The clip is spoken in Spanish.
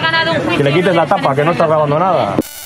ganado un juicio. Que le quites la tapa, que no estás grabando nada.